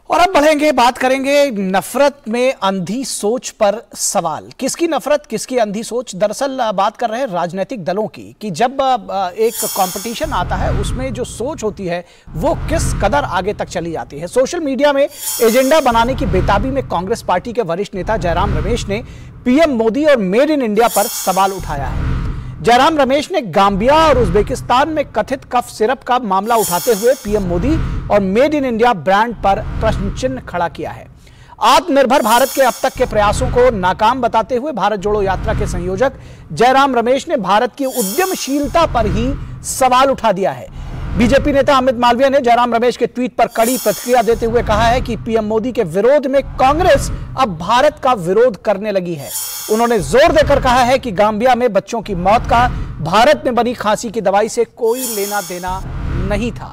और अब बढ़ेंगे, बात करेंगे नफरत में अंधी सोच पर सवाल। किसकी नफरत, किसकी अंधी सोच? दरअसल बात कर रहे हैं राजनीतिक दलों की कि जब एक कंपटीशन आता है उसमें जो सोच होती है वो किस कदर आगे तक चली जाती है। सोशल मीडिया में एजेंडा बनाने की बेताबी में कांग्रेस पार्टी के वरिष्ठ नेता जयराम रमेश ने पीएम मोदी और मेड इन इंडिया पर सवाल उठाया है। जयराम रमेश ने गाम्बिया और उज्बेकिस्तान में कथित कफ सिरप का मामला उठाते हुए पीएम मोदी और मेड इन इंडिया ब्रांड पर प्रश्न चिन्ह खड़ा किया है। आत्मनिर्भर भारत के अब तक के प्रयासों को नाकाम बताते हुए भारत जोड़ो यात्रा के संयोजक जयराम रमेश ने भारत की उद्यमशीलता पर ही सवाल उठा दिया है। बीजेपी नेता अमित मालवीय ने जयराम रमेश के ट्वीट पर कड़ी प्रतिक्रिया देते हुए कहा है कि पीएम मोदी के विरोध में कांग्रेस अब भारत का विरोध करने लगी है। उन्होंने जोर देकर कहा है कि गाम्बिया में बच्चों की मौत का भारत में बनी खांसी की दवाई से कोई लेना देना नहीं था।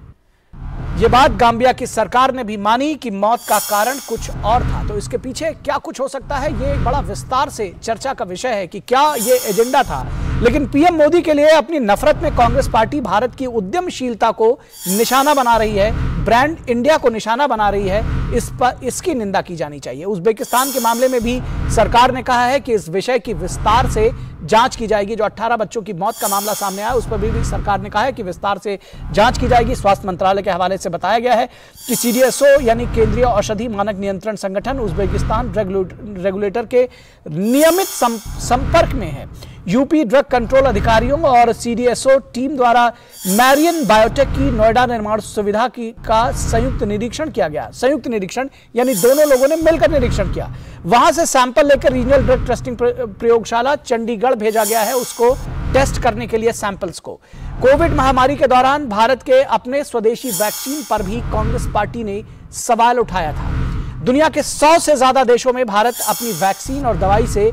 यह बात गाम्बिया की सरकार ने भी मानी कि मौत का कारण कुछ और था। तो इसके पीछे क्या कुछ हो सकता है, यह एक बड़ा विस्तार से चर्चा का विषय है कि क्या यह एजेंडा था। लेकिन पीएम मोदी के लिए अपनी नफरत में कांग्रेस पार्टी भारत की उद्यमशीलता को निशाना बना रही है, ब्रांड इंडिया को निशाना बना रही है। इस पर इसकी निंदा की जानी चाहिए। उज्बेकिस्तान के मामले में भी सरकार ने कहा है कि इस विषय की विस्तार से जांच की जाएगी। जो 18 बच्चों की मौत का मामला सामने आया उस पर भी सरकार ने कहा है कि विस्तार से जांच की जाएगी। स्वास्थ्य मंत्रालय के हवाले से बताया गया है कि सीडीएसओ यानी केंद्रीय औषधि मानक नियंत्रण संगठन उज्बेकिस्तान रेगुलेटर के नियमित संपर्क में है। यूपी ड्रग कंट्रोल अधिकारियों और सीडीएसओ टीम द्वारा मैरियन बायोटेक की नोएडा निर्माण सुविधा का संयुक्त निरीक्षण किया गया। संयुक्त निरीक्षण यानी दोनों लोगों ने मिलकर निरीक्षण किया। वहां से सैंपल लेकर रीजनल ड्रग टेस्टिंग प्रयोगशाला चंडीगढ़ भेजा गया है उसको टेस्ट करने के लिए सैंपल्स को। कोविड महामारी के दौरान भारत के अपने स्वदेशी वैक्सीन पर भी कांग्रेस पार्टी ने सवाल उठाया था। दुनिया के 100 से ज्यादा देशों में भारत अपनी वैक्सीन और दवाई से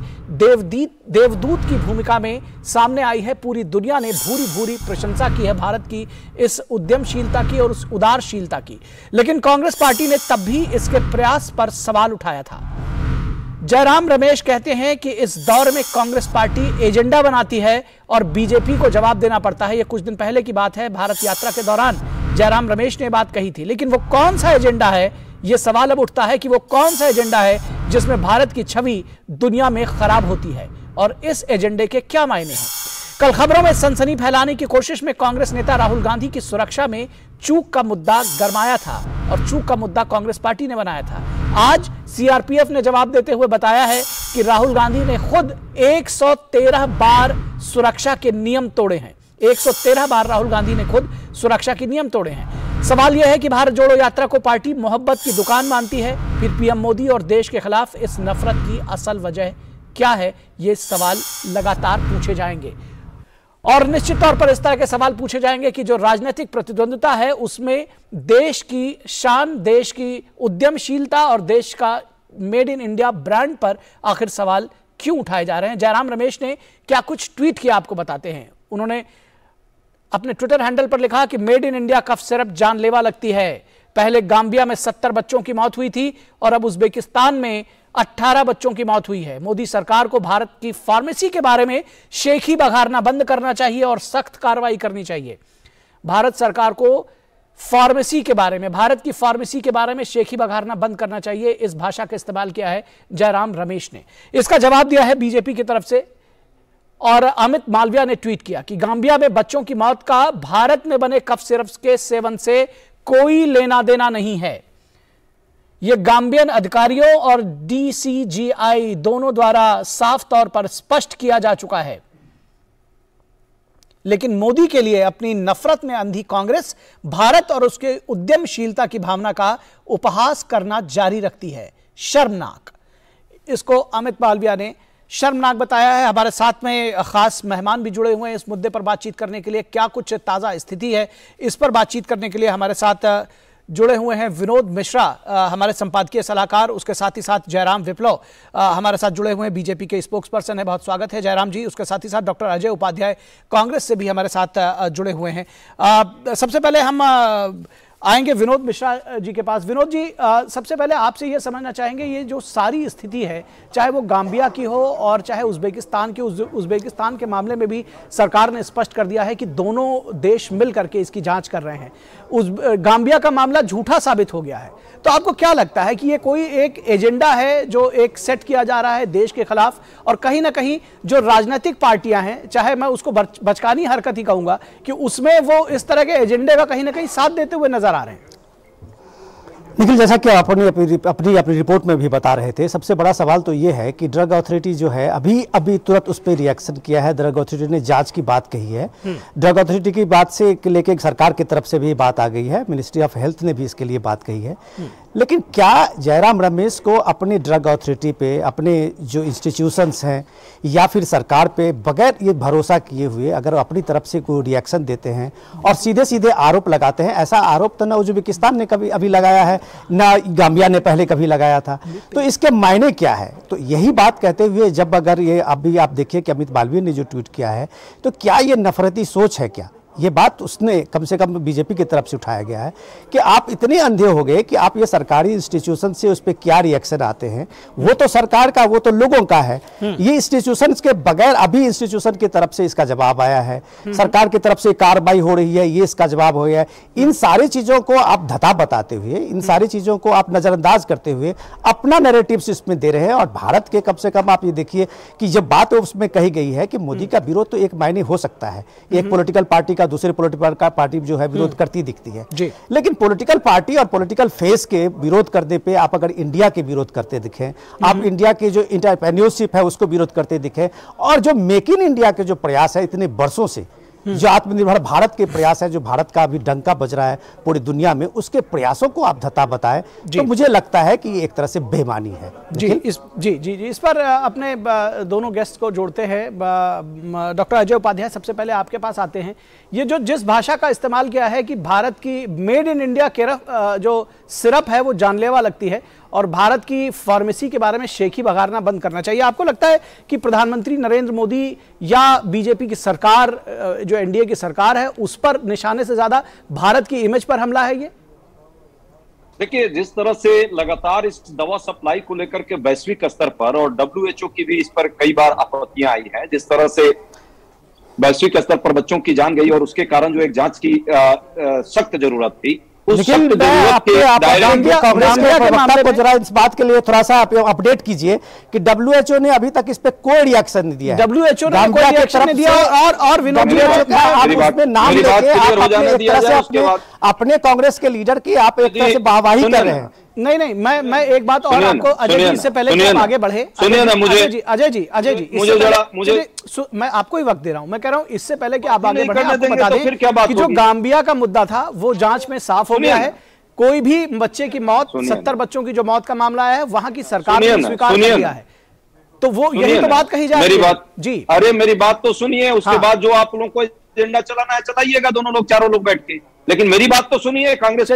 देवदूत की भूमिका में सामने आई है। पूरी दुनिया ने भूरी भूरी प्रशंसा की है भारत की इस उद्यमशीलता की और उस उदारशीलता की। लेकिन कांग्रेस पार्टी ने तब भी इसके प्रयास पर सवाल उठाया था। जयराम रमेश कहते हैं कि इस दौर में कांग्रेस पार्टी एजेंडा बनाती है और बीजेपी को जवाब देना पड़ता है। यह कुछ दिन पहले की बात है, भारत यात्रा के दौरान जयराम रमेश ने बात कही थी। लेकिन वो कौन सा एजेंडा है, यह सवाल अब उठता है कि वो कौन सा एजेंडा है जिसमें भारत की छवि दुनिया में खराब होती है और इस एजेंडे के क्या मायने हैं। कल खबरों में सनसनी फैलाने की कोशिश में कांग्रेस नेता राहुल गांधी की सुरक्षा में चूक का मुद्दा गरमाया था और चूक का मुद्दा कांग्रेस पार्टी ने बनाया था। आज सीआरपीएफ ने जवाब देते हुए बताया है कि राहुल गांधी ने खुद 113 बार सुरक्षा के नियम तोड़े हैं। 113 बार राहुल गांधी ने खुद सुरक्षा के नियम तोड़े हैं। सवाल यह है कि भारत जोड़ो यात्रा को पार्टी मोहब्बत की दुकान मानती है। फिर पीएम मोदी और देश के खिलाफ इस नफरत की असल वजह क्या है, ये सवाल लगातार पूछे जाएंगे और निश्चित तौर पर इस तरह के सवाल पूछे जाएंगे कि जो राजनीतिक प्रतिद्वंद्विता है उसमें देश की शान, देश की उद्यमशीलता और देश का मेड इन इंडिया ब्रांड पर आखिर सवाल क्यों उठाए जा रहे हैं। जयराम रमेश ने क्या कुछ ट्वीट किया आपको बताते हैं। उन्होंने अपने ट्विटर हैंडल पर लिखा कि made in India cough syrup जानलेवा लगती है। पहले गाम्बिया में 70 बच्चों की मौत हुई थी और अब उज्बेकिस्तान में 18 बच्चों की मौत हुई है। मोदी सरकार को भारत की फार्मेसी के बारे में शेखी बघारना बंद करना चाहिए और सख्त कार्रवाई करनी चाहिए। भारत सरकार को फार्मेसी के बारे में, भारत की फार्मेसी के बारे में शेखी बघारना बंद करना चाहिए, इस भाषा का इस्तेमाल किया है जयराम रमेश ने। इसका जवाब दिया है बीजेपी की तरफ से और अमित मालवीय ने ट्वीट किया कि गाम्बिया में बच्चों की मौत का भारत में बने कफ सिरप के सेवन से कोई लेना देना नहीं है। यह गाम्बियन अधिकारियों और डीसीजीआई दोनों द्वारा साफ तौर पर स्पष्ट किया जा चुका है। लेकिन मोदी के लिए अपनी नफरत में अंधी कांग्रेस भारत और उसके उद्यमशीलता की भावना का उपहास करना जारी रखती है। शर्मनाक, इसको अमित मालवीय ने शर्मनाक बताया है। हमारे साथ में खास मेहमान भी जुड़े हुए हैं इस मुद्दे पर बातचीत करने के लिए। क्या कुछ ताज़ा स्थिति है, इस पर बातचीत करने के लिए हमारे साथ जुड़े हुए हैं विनोद मिश्रा, हमारे संपादकीय सलाहकार, उसके साथ ही साथ जयराम विप्लव हमारे साथ जुड़े हुए हैं, बीजेपी के स्पोक्स पर्सन है। बहुत स्वागत है जयराम जी। उसके साथ ही साथ डॉक्टर अजय उपाध्याय कांग्रेस से भी हमारे साथ जुड़े हुए हैं। सबसे पहले हम आएंगे विनोद मिश्रा जी के पास। विनोद जी, सबसे पहले आपसे ये समझना चाहेंगे, ये जो सारी स्थिति है, चाहे वो गाम्बिया की हो और चाहे उज्बेकिस्तान की, उज्बेकिस्तान के मामले में भी सरकार ने स्पष्ट कर दिया है कि दोनों देश मिल करके इसकी जांच कर रहे हैं। गाम्बिया का मामला झूठा साबित हो गया है, तो आपको क्या लगता है कि ये कोई एक एजेंडा है जो एक सेट किया जा रहा है देश के खिलाफ, और कहीं ना कहीं जो राजनीतिक पार्टियां हैं, चाहे मैं उसको बचकानी हरकत ही कहूंगा, कि उसमें वो इस तरह के एजेंडे का कहीं ना कहीं साथ देते हुए नजर आ रहे हैं? निखिल, जैसा कि आप अपनी रिपोर्ट में भी बता रहे थे, सबसे बड़ा सवाल तो ये है कि ड्रग अथॉरिटी जो है अभी तुरंत उस पर रिएक्शन किया है। ड्रग अथॉरिटी ने जांच की बात कही है। ड्रग अथॉरिटी की बात से लेके सरकार की तरफ से भी बात आ गई है, मिनिस्ट्री ऑफ हेल्थ ने भी इसके लिए बात कही है। लेकिन क्या जयराम रमेश को अपने ड्रग अथॉरिटी पे, अपने जो इंस्टीट्यूशंस हैं या फिर सरकार पे बगैर ये भरोसा किए हुए अगर अपनी तरफ से कोई रिएक्शन देते हैं और सीधे सीधे आरोप लगाते हैं? ऐसा आरोप तो ना उज्बेकिस्तान ने कभी अभी लगाया है, ना गाम्बिया ने पहले कभी लगाया था, तो इसके मायने क्या है? तो यही बात कहते हुए, जब अगर ये अभी आप देखिए कि अमित मालवीय ने जो ट्वीट किया है, तो क्या ये नफरती सोच है क्या? ये बात उसने कम से कम बीजेपी की तरफ से उठाया गया है कि आप इतने अंधे हो गए कि आप ये सरकारी इंस्टीट्यूशन से उस पर क्या रिएक्शन आते हैं? वो तो सरकार का, वो तो लोगों का है। ये इंस्टीट्यूशन के बगैर अभी इंस्टीट्यूशन की तरफ से इसका जवाब आया है, सरकार की तरफ से कार्रवाई हो रही है, ये इसका जवाब हो गया है। इन सारी चीजों को आप धता बताते हुए, इन सारी चीजों को आप नजरअंदाज करते हुए अपना नैरेटिव्स इसमें दे रहे हैं। और भारत के कम से कम आप ये देखिए कि जब बात उसमें कही गई है कि मोदी का विरोध तो एक मायने हो सकता है, एक पॉलिटिकल पार्टी दूसरे पॉलिटिकल पार्टी जो है विरोध करती दिखती है, लेकिन पॉलिटिकल पार्टी और पॉलिटिकल फेस के विरोध करने पे आप अगर इंडिया के विरोध करते दिखें, आप इंडिया के जो एंटरप्रेन्योरशिप है उसको विरोध करते दिखें, और जो मेक इन इंडिया के जो प्रयास है इतने वर्षों से, जो आत्मनिर्भर भारत के प्रयास है, जो भारत का अभी डंका बज रहा है पूरी दुनिया में, उसके प्रयासों को आप धता बताएं, तो मुझे लगता है कि ये एक तरह से बेईमानी है। इस पर अपने दोनों गेस्ट को जोड़ते हैं। डॉक्टर अजय उपाध्याय, सबसे पहले आपके पास आते हैं। ये जो जिस भाषा का इस्तेमाल किया है कि भारत की मेड इन इंडिया जो सिरप है वो जानलेवा लगती है, और भारत की फार्मेसी के बारे में शेखी बघारना बंद करना चाहिए, आपको लगता है कि प्रधानमंत्री नरेंद्र मोदी या बीजेपी की सरकार, जो एनडीए की सरकार है, उस पर निशाने से ज्यादा भारत की इमेज पर हमला है? ये देखिए, जिस तरह से लगातार इस दवा सप्लाई को लेकर के वैश्विक स्तर पर, और डब्ल्यूएचओ की भी इस पर कई बार आपत्तियां आई हैं, जिस तरह से वैश्विक स्तर पर बच्चों की जान गई और उसके कारण जो एक जांच की सख्त जरूरत थी, लेकिन जरा इस बात के लिए थोड़ा सा अपडेट कीजिए कि डब्ल्यूएचओ ने अभी तक इस पे कोई रिएक्शन नहीं दिया है। डब्ल्यूएचओ ने कोई रिएक्शन नहीं दिया, और विनोद जी आप उसमें नाम लेके अपने कांग्रेस के लीडर की आप एक तरह से वाहवाही कर रहे हैं। नहीं, मैं एक बात और आपको, अजय जी, इससे पहले कि आप आगे बढ़े, सुनिए ना मुझे, अजय जी, मैं आपको ही वक्त दे रहा हूं। मैं कह रहा हूं इससे पहले कि आप आगे बढ़े, आपको बता दें कि जो गाम्बिया का मुद्दा था वो जांच में साफ हो गया है। कोई भी बच्चे की मौत, 70 बच्चों की जो मौत का मामला है, वहां की सरकार ने स्वीकार कर लिया है, तो वो यही तो बात कही जा रही है। मेरी बात जी, अरे मेरी बात तो सुनिए, उसके बाद जो आप लोगों को एजेंडा चलाना है चलाइएगा, दोनों लोग, चारों लोग बैठ के, लेकिन मेरी बात तो सुनिए। कांग्रेस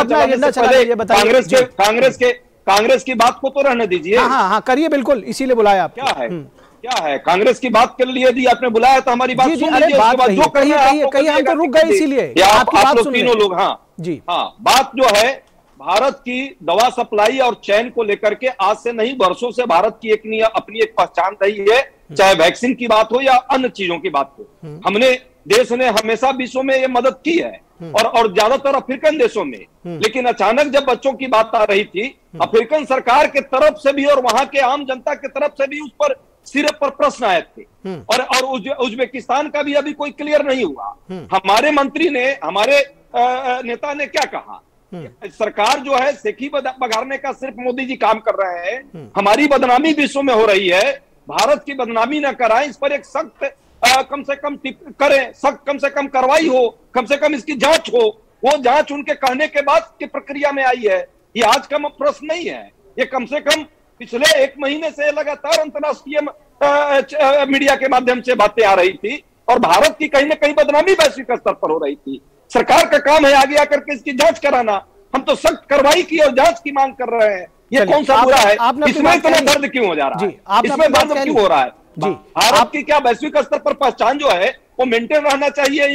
कांग्रेस की बात को तो रहने दीजिए। हाँ, करिए, बिल्कुल, इसीलिए बुलाया आप। क्या है कांग्रेस की बात के लिए यदि आपने बुलाया तो हमारी बात सुन लीजिए, जो कहीं हम तो रुक गए इसीलिए आप लोग तीनों लोग। हाँ जी, हाँ, बात जो है भारत की दवा सप्लाई और चैन को लेकर के आज से नहीं, वर्षों से भारत की अपनी एक पहचान रही है, चाहे वैक्सीन की बात हो या अन्य चीजों की बात हो। हमने, देश ने हमेशा विश्व में ये मदद की है, और ज्यादातर अफ्रीकन देशों में। लेकिन अचानक जब बच्चों की बात आ रही थी, अफ्रीकन सरकार के तरफ से भी और वहां के आम जनता की तरफ से भी उस पर सिरे पर प्रश्न आए थे, और उज्बेकिस्तान का भी अभी कोई क्लियर नहीं हुआ। हमारे मंत्री ने, हमारे नेता ने क्या कहा? सरकार जो है शेखी बघारने का सिर्फ मोदी जी काम कर रहे हैं, हमारी बदनामी विश्व में हो रही है, भारत की बदनामी ना कराएं, इस पर एक सख्त कम से कम करें, सख्त कम से कम कार्रवाई हो, कम से कम इसकी जांच हो। वो जांच उनके कहने के बाद की प्रक्रिया में आई है, ये आज का प्रश्न नहीं है। ये कम से कम पिछले 1 महीने से लगातार अंतर्राष्ट्रीय मीडिया के माध्यम से बातें आ रही थी, और भारत की कहीं ना कहीं बदनामी वैश्विक स्तर पर हो रही थी। सरकार का काम है आगे आकर के इसकी जांच कराना। हम तो सख्त कार्रवाई की और जांच की मांग कर रहे हैं। ये कौन सा बुरा है? इसमें इतना दर्द क्यों हो जा रहा है? इसमें दर्द क्यों हो रहा है? भारत की क्या वैश्विक स्तर पर पहचान जो है वो मेंटेन रहना चाहिए, या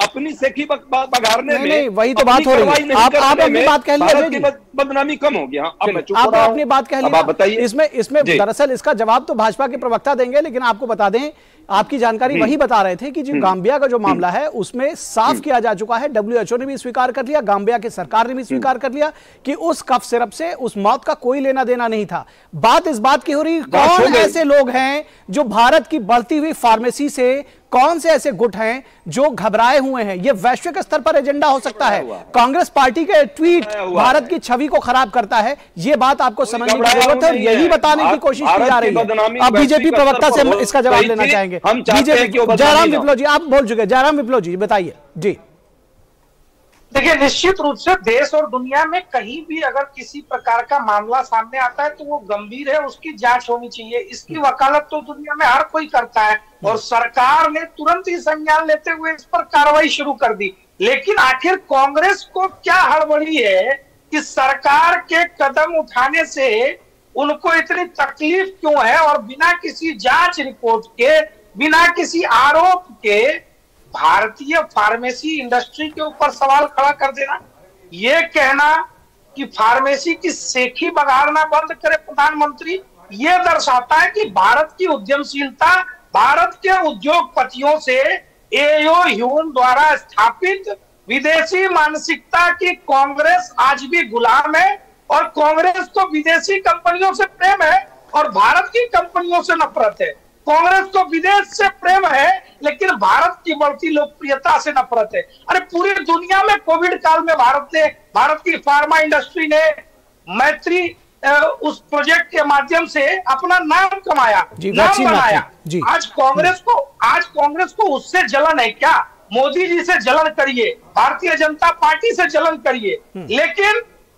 अपनी सेखी बघारने में, नहीं, वही तो बात हो रही है। आप अपनी बात कह लीजिए, बदनामी कम होगी। हाँ, अब मैं चुप हो आप रहा हूं। अपनी बात कह लीजिए। आप बताइए। इसमें दरअसल इसका जवाब तो भाजपा के प्रवक्ता देंगे, लेकिन आपको बता दें, आपकी जानकारी वही बता रहे थे कि जो गाम्बिया का जो मामला है उसमें साफ किया जा चुका है, डब्ल्यूएचओ ने भी स्वीकार कर लिया, गाम्बिया की सरकार ने भी स्वीकार कर लिया कि उस कफ सिरप से उस मौत का कोई लेना देना नहीं था। बात इस बात की हो रही, कौन ऐसे लोग हैं जो भारत की बढ़ती हुई फार्मेसी से, कौन से ऐसे गुट हैं जो घबराए हुए हैं? ये वैश्विक स्तर पर एजेंडा हो सकता है। कांग्रेस पार्टी के ट्वीट भारत की छवि को खराब करता है, ये बात आपको समझने की जरूरत है और यही बताने की कोशिश की जा रही है। अब बीजेपी प्रवक्ता से इसका जवाब लेना चाहेंगे। बीजेपी जयराम विप्लव जी, आप बोल चुके। जयराम विप्लव जी बताइए। जी देखिए, निश्चित रूप से देश और दुनिया में कहीं भी अगर किसी प्रकार का मामला सामने आता है तो वो गंभीर है, उसकी जांच होनी चाहिए। इसकी वकालत तो दुनिया में हर कोई करता है और सरकार ने तुरंत ही संज्ञान लेते हुए इस पर कार्रवाई शुरू कर दी। लेकिन आखिर कांग्रेस को क्या हड़बड़ी है कि सरकार के कदम उठाने से उनको इतनी तकलीफ क्यों है, और बिना किसी जांच रिपोर्ट के, बिना किसी आरोप के भारतीय फार्मेसी इंडस्ट्री के ऊपर सवाल खड़ा कर देना, ये कहना कि फार्मेसी की सेखी बघारना बंद करे प्रधानमंत्री, ये दर्शाता है कि भारत की उद्यमशीलता, भारत के उद्योगपतियों से एओ ह्यूम द्वारा स्थापित विदेशी मानसिकता की कांग्रेस आज भी गुलाम है। और कांग्रेस को विदेशी कंपनियों से प्रेम है और भारत की कंपनियों से नफरत है। कांग्रेस को विदेश से प्रेम है लेकिन भारत की बढ़ती लोकप्रियता से नफरत है। अरे पूरी दुनिया में कोविड काल में भारत की फार्मा इंडस्ट्री ने मैत्री उस प्रोजेक्ट के माध्यम से अपना नाम कमाया, नाम बनाया। आज कांग्रेस को उससे जलन है क्या? मोदी जी से जलन करिए, भारतीय जनता पार्टी से जलन करिए, लेकिन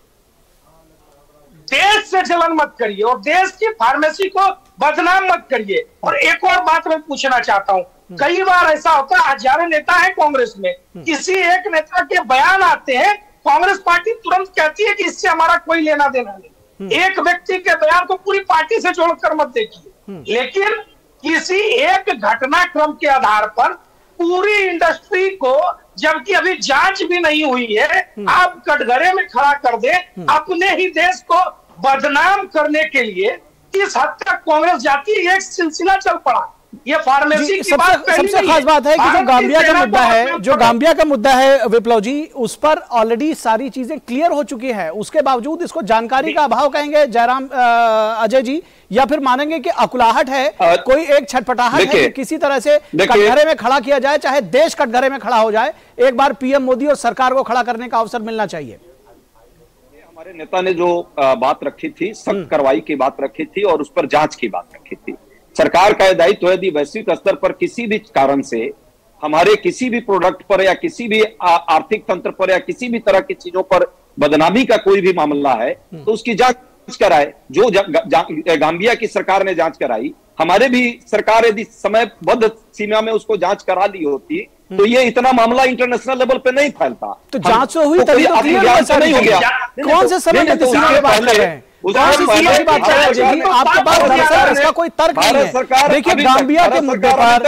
देश से जलन मत करिए और देश की फार्मेसी को बदनाम मत करिए। और एक और बात मैं पूछना चाहता हूं, कई बार ऐसा होता है, हजारों नेता है कांग्रेस में, किसी एक नेता के बयान आते हैं, कांग्रेस पार्टी तुरंत कहती है कि इससे हमारा कोई लेना देना नहीं। एक व्यक्ति के बयान को पूरी पार्टी से जोड़कर मत देखिए, लेकिन किसी एक घटनाक्रम के आधार पर पूरी इंडस्ट्री को, जबकि अभी जांच भी नहीं हुई है, आप कटघरे में खड़ा कर दे, अपने ही देश को बदनाम करने के लिए किस हद तक कांग्रेस जाती है, एक सिलसिला चल पड़ा। ये फार्मेसी की बात सबसे खास बात है कि जो गाम्बिया का मुद्दा है, जो गाम्बिया का मुद्दा है विप्लव जी, उस पर ऑलरेडी सारी चीजें क्लियर हो चुकी है। उसके बावजूद इसको जानकारी का अभाव कहेंगे जयराम अजय जी, या फिर मानेंगे कि अकुलाहट है, कोई एक छटपटाहट है कि किसी तरह से कटघरे में खड़ा किया जाए, चाहे देश कटघरे में खड़ा हो जाए, एक बार पीएम मोदी और सरकार को खड़ा करने का अवसर मिलना चाहिए। हमारे नेता ने जो बात रखी थी, सख्त कार्रवाई की बात रखी थी और उस पर जांच की बात रखी थी। सरकार का दायित्व है यदि वैश्विक स्तर पर किसी भी कारण से हमारे किसी भी प्रोडक्ट पर या किसी भी आर्थिक तंत्र पर या किसी भी तरह की चीजों पर बदनामी का कोई भी मामला है तो उसकी जांच कराए। जो गाम्बिया की सरकार ने जांच कराई, हमारे भी सरकार यदि समयबद्ध सीमा में उसको जांच करा ली होती तो ये इतना मामला इंटरनेशनल लेवल पे नहीं फैलता। तो जांच हुई तभी तो क्लियर नहीं हो गया। कौन से समय में सीमा की बात कर रहे हैं? आपके पास दरअसल इसका कोई तर्क नहीं है। देखिए गाम्बिया के मुद्दे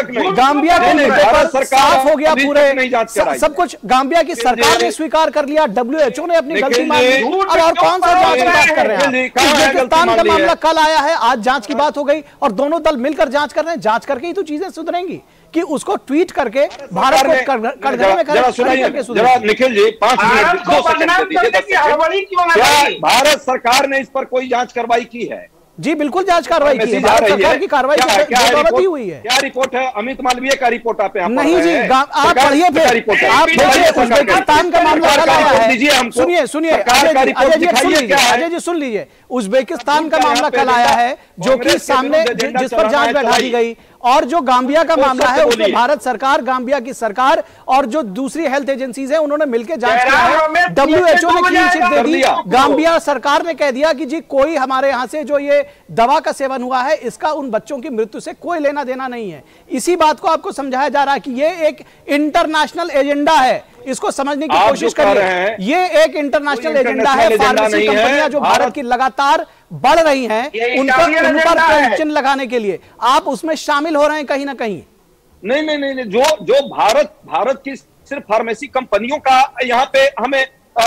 पर साफ हो गया, पूरे सब कुछ गाम्बिया की सरकार ने स्वीकार कर लिया, डब्ल्यूएचओ ने अपनी गलती मान ली। और कौन सा जांच की बात कर रहे हैं? उज्बेकिस्तान का मामला कल आया है, आज जांच की बात हो गई और दोनों दल मिलकर जांच कर रहे हैं। जांच करके ही तो चीजें सुधरेंगी कि उसको ट्वीट करके भारत को कटघरे में जरा निखिल जी 5 मिनट 2 सेकंड, भारत सरकार ने इस पर कोई जांच कार्रवाई की है? जी बिल्कुल जांच कार्रवाई की है, भारत सरकार की कार्रवाई की हुई है। क्या रिपोर्ट है? अमित मालवीय का रिपोर्ट आप नहीं जी, आप पढ़िए फिर आप देखिए उज्बेकिस्तान का मामला कल आया है। सुनिए अजय जी सुन लीजिए, उज्बेकिस्तान का मामला कल आया है जो कि सामने जिस पर जांच बैठा दी गई, और जो गाम्बिया का मामला है उसमें भारत सरकार, गाम्बिया की सरकार और जो दूसरी हेल्थ एजेंसीज हैं उन्होंने मिलकर जांच किया है। डब्ल्यूएचओ ने क्लीन चिट दे दी, गाम्बिया सरकार ने कह दिया कि जी कोई हमारे यहां से जो ये दवा का सेवन हुआ है इसका उन बच्चों की मृत्यु से कोई लेना देना नहीं है। इसी बात को आपको समझाया जा रहा है कि ये एक इंटरनेशनल एजेंडा है, इसको समझने की कोशिश करिए। ये एक इंटरनेशनल एजेंडा है। फार्मेसी कंपनियां जो भारत की लगातार बढ़ रही हैं उन पर चिन्ह लगाने के लिए आप उसमें शामिल हो रहे हैं कहीं ना कहीं। नहीं, जो भारत की सिर्फ फार्मेसी कंपनियों का यहाँ पे हमें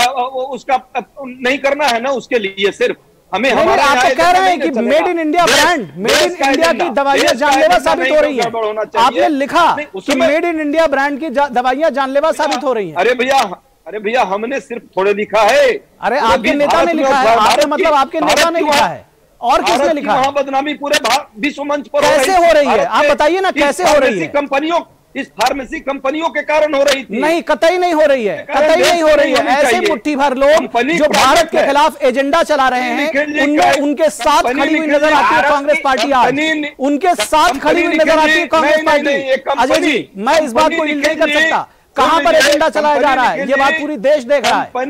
उसका नहीं करना है ना, उसके लिए सिर्फ हमें हमारा आप तो कह रहे हैं कि made in India brand, made in India की दवाइयां जानलेवा साबित हो रही है। आपने लिखा कि मेड इन इंडिया ब्रांड की दवाइयां जानलेवा साबित हो रही हैं। अरे भैया हमने सिर्फ थोड़े लिखा है। अरे आपके नेता ने लिखा है, आपने मतलब आपके नेता ने लिखा है, और किसने लिखा है? बदनामी पूरे विश्व मंच पर कैसे हो रही है? आप बताइए ना, कैसे हो रही है? कंपनियों, इस फार्मेसी कंपनियों के कारण हो रही थी। नहीं, कतई नहीं हो रही है, कतई नहीं हो रही है। ऐसे मुट्ठी भर लोग जो भारत के खिलाफ एजेंडा चला रहे हैं, उनमें उनके साथ खड़ी हुई नजर आती है कांग्रेस पार्टी। आज उनके साथ खड़ी हुई नजर आती है कांग्रेस पार्टी। अजय जी, मैं इस बात को नहीं कर सकता कहां पर एजेंडा चलाया जा रहा है, ये बात पूरी देश देख रहा है।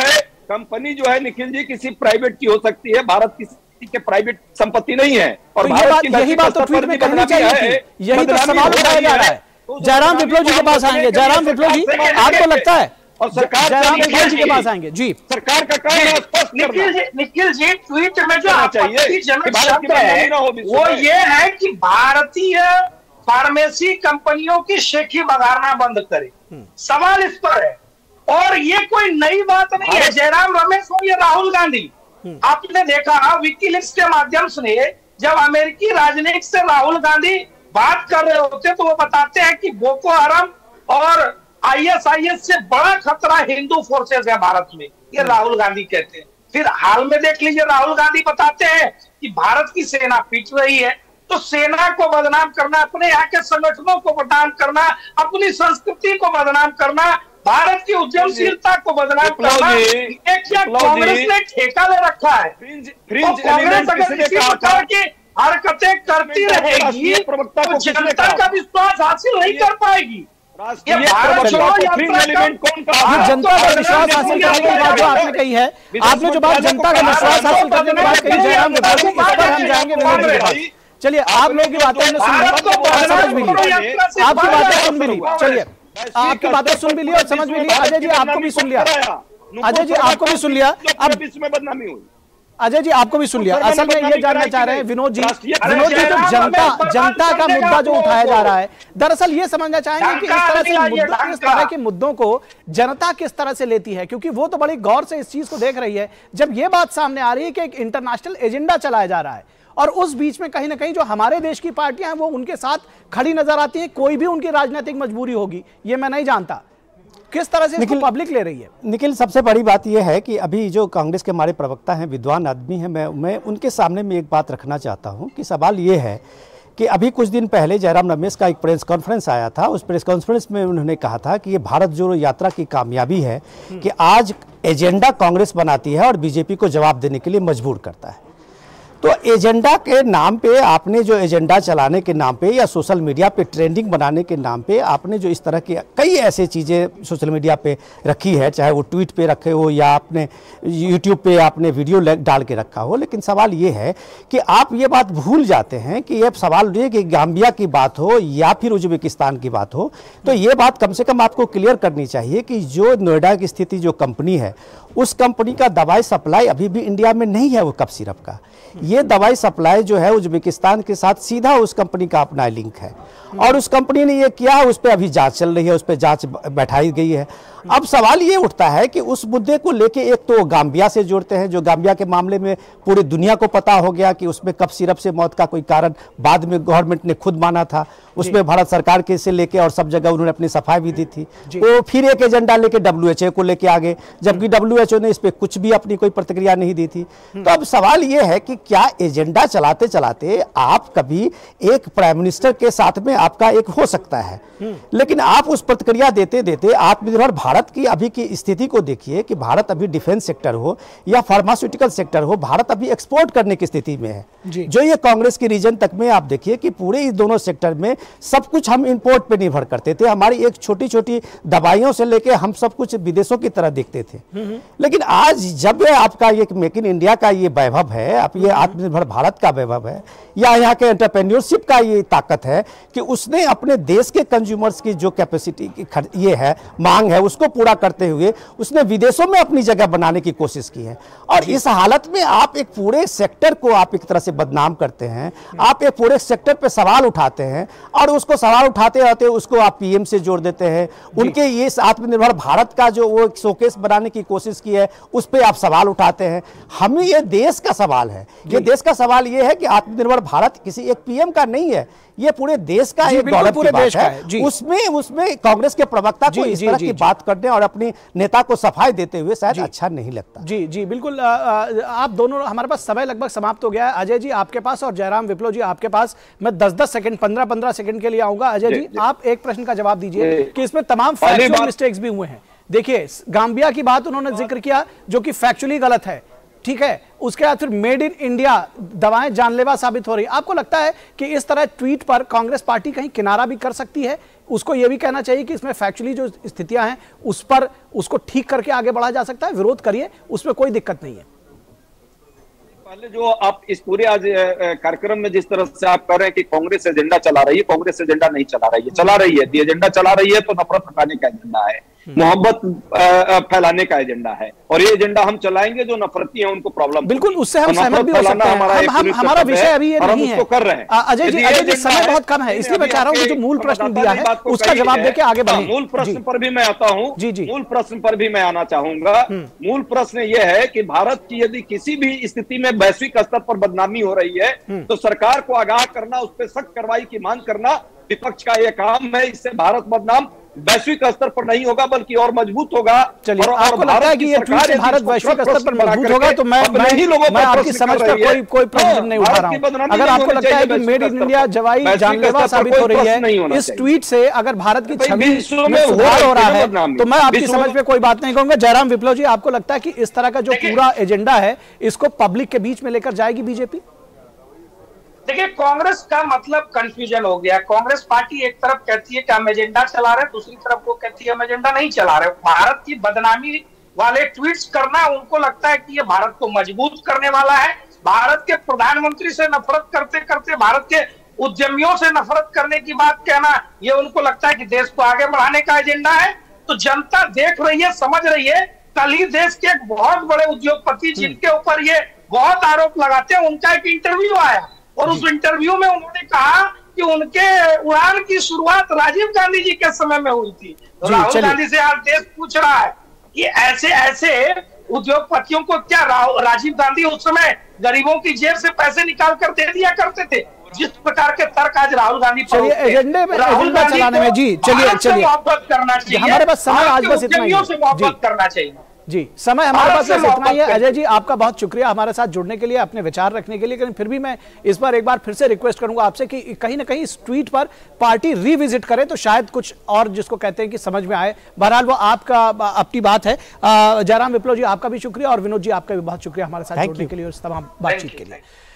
कंपनी जो है निखिल जी किसी प्राइवेट की हो सकती है, भारत किसी के प्राइवेट संपत्ति नहीं है। और यही बात तो ट्वीट में कहनी चाहिए, यही तो सवाल उठाया जा रहा है। जयराम विप्लव जी के पास आएंगे। जयराम विप्लव जी, आपको लगता है और सरकार जयराम विप्लव जी के पास आएंगे जी? सरकार का काम स्पष्ट निखिल जी ट्वीट में जो आपत्तिजनक शब्द है वो ये है कि भारतीय फार्मेसी कंपनियों की शेखी बघारना बंद करे। सवाल इस पर है, और ये कोई नई बात नहीं है। जयराम रमेश हो या राहुल गांधी, आपने देखा विकीलीक्स के माध्यम से जब अमेरिकी राजनीति से राहुल गांधी बात कर रहे होते तो वो बताते हैं कि बोको हराम और आईएसआईएस से बड़ा खतरा हिंदू फोर्सेस है भारत में, ये राहुल गांधी कहते हैं। फिर हाल में देख लीजिए, राहुल गांधी बताते हैं कि भारत की सेना पीट रही है। तो सेना को बदनाम करना, अपने यहाँ के संगठनों को बदनाम करना, अपनी संस्कृति को बदनाम करना, भारत की उद्यमशीलता को बदनाम करना, एक क्या कांग्रेस ने ठेका ले रखा है। कांग्रेस अगर इसी प्रकार की हरकतें करती रहेगी तो जनता का विश्वास हासिल नहीं कर पाएगी। ये भारत छोड़ो यात्रा जनता का विश्वास हासिल करने की बात जो आपने कही है, आपने जो बात जनता का विश्वास हासिल करने की बात कही जयराम विप्लव जी, इस पर हम जाएंगे विनोद जी के पास। चलिए, आप लोगों की बातें हमने सुन ली, समझ भी ली, आपकी बातें सुन भी ली। चलिए, आपकी बातें सुन भी ली और समझ भी ली। अजय जी, आपको भी सुन लिया। अजय जी, आपको भी सुन लिया। अब इसमें बदनामी हुई। अजय जी, आपको भी सुन लिया। असल में ये जानना चाह रहे हैं विनोद जी जो जनता का मुद्दा जो उठाया जा रहा है, दरअसल ये समझना चाहेंगे कि इस तरह के मुद्दों को जनता किस तरह से लेती है, क्योंकि वो तो बड़ी गौर से इस चीज को देख रही है। जब ये बात सामने आ रही है कि एक इंटरनेशनल एजेंडा चलाया जा रहा है और उस बीच में कहीं ना कहीं जो हमारे देश की पार्टियां हैं वो उनके साथ खड़ी नजर आती हैं, कोई भी उनकी राजनीतिक मजबूरी होगी, ये मैं नहीं जानता, किस तरह से इसको पब्लिक ले रही है? निखिल, सबसे बड़ी बात यह है कि अभी जो कांग्रेस के हमारे प्रवक्ता हैं, विद्वान आदमी हैं, मैं उनके सामने में एक बात रखना चाहता हूं कि सवाल ये है कि अभी कुछ दिन पहले जयराम रमेश का एक प्रेस कॉन्फ्रेंस आया था। उस प्रेस कॉन्फ्रेंस में उन्होंने कहा था कि ये भारत जोड़ो यात्रा की कामयाबी है कि आज एजेंडा कांग्रेस बनाती है और बीजेपी को जवाब देने के लिए मजबूर करता है। तो एजेंडा के नाम पे आपने जो एजेंडा चलाने के नाम पे या सोशल मीडिया पे ट्रेंडिंग बनाने के नाम पे आपने जो इस तरह की कई ऐसे चीज़ें सोशल मीडिया पे रखी है, चाहे वो ट्वीट पे रखे हो या आपने यूट्यूब पे आपने वीडियो डाल के रखा हो, लेकिन सवाल ये है कि आप ये बात भूल जाते हैं कि ये सवाल ये कि गाम्बिया की बात हो या फिर उज्बेकिस्तान की बात हो, तो ये बात कम से कम आपको क्लियर करनी चाहिए कि जो नोएडा की स्थिति जो कंपनी है, उस कंपनी का दवाई सप्लाई अभी भी इंडिया में नहीं है। वो कफ सिरप का ये दवाई सप्लाई जो है उज्बेकिस्तान के साथ सीधा उस कंपनी का अपना लिंक है और उस कंपनी ने ये किया, उस पर अभी जांच चल रही है, उस पर जांच बैठाई गई है। अब सवाल ये उठता है कि उस मुद्दे को लेके एक तो गाम्बिया से जोड़ते हैं, जो गाम्बिया के मामले में पूरी दुनिया को पता हो गया कि उसमें कफ सिरप से मौत का कोई कारण बाद में गवर्नमेंट ने खुद माना था, उसमें भारत सरकार के से लेके और सब जगह उन्होंने अपनी सफाई भी दी थी। वो फिर एक एजेंडा लेके WHO को लेके आगे, जबकि WHO ने इस पर कुछ भी अपनी कोई प्रतिक्रिया नहीं दी थी। तो अब सवाल ये है कि क्या एजेंडा चलाते चलाते आप कभी एक प्राइम मिनिस्टर के साथ में आपका एक हो सकता है, लेकिन आप उस प्रतिक्रिया देते देते आत्मनिर्भर भारत की अभी की स्थिति को देखिए कि भारत अभी डिफेंस सेक्टर हो या फार्मास्यूटिकल सेक्टर हो, भारत अभी एक्सपोर्ट करने की स्थिति में है। जो ये कांग्रेस की रीजन तक में आप देखिए कि पूरे इस दोनों सेक्टर में सब कुछ हम इंपोर्ट पे निर्भर करते थे। हमारी एक छोटी छोटी दवाइयों से लेके हम सब कुछ विदेशों की तरह देखते थे, लेकिन आज जब आपका ये मेक इन इंडिया का ये वैभव है, आप ये आत्मनिर्भर भारत का वैभव है या यहाँ के एंटरप्रेन्योरशिप का ये ताकत है कि उसने अपने देश के कंज्यूमर्स की जो कैपेसिटी की ये है, मांग है, उसको पूरा करते हुए उसने विदेशों में अपनी जगह बनाने की कोशिश की है। और इस हालत में आप एक पूरे सेक्टर को आप एक तरह से बदनाम करते हैं, आप एक पूरे सेक्टर पे सवाल उठाते हैं और उसको सवाल उठाते रहते उसको आप पीएम से जोड़ देते हैं। उनके ये आत्मनिर्भर भारत का जो वो एक शोकेस बनाने की कोशिश की है उस पर आप सवाल उठाते हैं। हमें ये देश का सवाल है, ये देश का सवाल ये है कि आत्मनिर्भर भारत किसी एक पीएम का नहीं है, ये पूरे देश का एक गौरव की बात है। उसमें कांग्रेस के प्रवक्ता को इस तरह की बात करने और अपने नेता को सफाई देते हुए शायद अच्छा नहीं लगता। जी जी बिल्कुल। आप दोनों, हमारे पास समय लगभग समाप्त हो गया है। अजय जी आपके पास और जयराम विप्लव जी आपके पास मैं 10-10 सेकंड 15-15 सेकंड के लिए आऊंगा। अजय जी आप एक प्रश्न का जवाब दीजिए कि इसमें तमाम फैक्चुअल मिस्टेक्स भी हुए हैं। देखिए गाम्बिया की बात उन्होंने जिक्र किया जो कि फैक्चुअली गलत है, ठीक है। उसके बाद फिर मेड इन इंडिया दवाएं जानलेवा साबित हो रही। आपको लगता है कि इस तरह ट्वीट पर कांग्रेस पार्टी कहीं किनारा भी कर सकती है? उसको यह भी कहना चाहिए कि इसमें फैक्चुअली जो स्थितियां हैं उस पर उसको ठीक करके आगे बढ़ा जा सकता है, विरोध करिए, उसमें कोई दिक्कत नहीं है। पहले जो आप इस पूरे आज कार्यक्रम में जिस तरह से आप कर रहे हैं कि कांग्रेस एजेंडा चला रही है, कांग्रेस एजेंडा नहीं चला रही है, चला रही है। एजेंडा चला रही है तो नफरत हटाने का एजेंडा है, मोहब्बत फैलाने का एजेंडा है, और ये एजेंडा हम चलाएंगे जो नफरती है उनको प्रॉब्लम। बिल्कुल, उससे हम सहमत भी हो सकते हैं। हमारा विषय अभी ये नहीं है, कर रहे हैं। अजय जी समय बहुत कम है, इसलिए मैं चाह रहा हूं कि जो मूल प्रश्न दिया है उसका जवाब देके आगे बढ़ें। मूल प्रश्न पर भी मैं आता हूं, मूल प्रश्न पर भी मैं आना चाहूंगा। मूल प्रश्न यह है कि भारत की यदि किसी भी स्थिति में वैश्विक स्तर पर बदनामी हो रही है तो सरकार को आगाह करना, उस पर सख्त कार्रवाई की मांग करना विपक्ष का यह काम है। इससे भारत बदनाम वैश्विक स्तर पर नहीं होगा बल्कि और मजबूत होगा। चलिए, आपको लगता है कि ये ट्वीट से भारत वैश्विक स्तर पर मजबूत होगा? तो मैं आपकी समझ पर कोई प्रश्न नहीं उठा रहा हूं। अगर आपको लगता है कि मेड इन इंडिया दवाई जानलेवा साबित हो रही है, इस ट्वीट से अगर भारत की छवि में सुधार हो रहा है तो मैं आपकी समझ पे कोई बात नहीं कहूंगा। जयराम विप्लव जी, आपको लगता है कि इस तरह का जो पूरा एजेंडा है इसको पब्लिक के बीच में लेकर जाएगी बीजेपी? देखिए, कांग्रेस का मतलब कंफ्यूजन हो गया। कांग्रेस पार्टी एक तरफ कहती है कि हम एजेंडा चला रहे हैं, दूसरी तरफ वो कहती है हम एजेंडा नहीं चला रहे। भारत की बदनामी वाले ट्वीट्स करना उनको लगता है कि ये भारत को मजबूत करने वाला है। भारत के प्रधानमंत्री से नफरत करते करते भारत के उद्यमियों से नफरत करने की बात कहना, ये उनको लगता है कि देश को आगे बढ़ाने का एजेंडा है। तो जनता देख रही है, समझ रही है। कल ही देश के एक बहुत बड़े उद्योगपति जिनके ऊपर ये बहुत आरोप लगाते हैं, उनका एक इंटरव्यू आया और उस इंटरव्यू में उन्होंने कहा कि उनके उड़ान की शुरुआत राजीव गांधी जी के समय में हुई थी। राहुल गांधी से आज देश पूछ रहा है कि ऐसे ऐसे उद्योगपतियों को क्या राजीव गांधी उस समय गरीबों की जेब से पैसे निकाल कर दे दिया करते थे? जिस प्रकार के तर्क आज राहुल गांधी एजेंडे में एजेंडा चलाने में, जी चलिए मोहब्बत करना चाहिए। हमारे पास समय आज बस इतना ही से मोहब्बत करना चाहिए। जी, समय हमारे पास इतना ही है। अजय जी, आपका बहुत शुक्रिया हमारे साथ जुड़ने के लिए, अपने विचार रखने के लिए। लेकिन फिर भी मैं इस बार एक बार फिर से रिक्वेस्ट करूंगा आपसे कि कहीं ना कहीं इस ट्वीट पर पार्टी रिविजिट करे तो शायद कुछ और जिसको कहते हैं कि समझ में आए। बहरहाल वो आपका अपनी बात है। जयराम विप्लव जी, आपका भी शुक्रिया और विनोद जी आपका भी बहुत शुक्रिया हमारे साथ जुड़ने के लिए और इस तमाम बातचीत के लिए।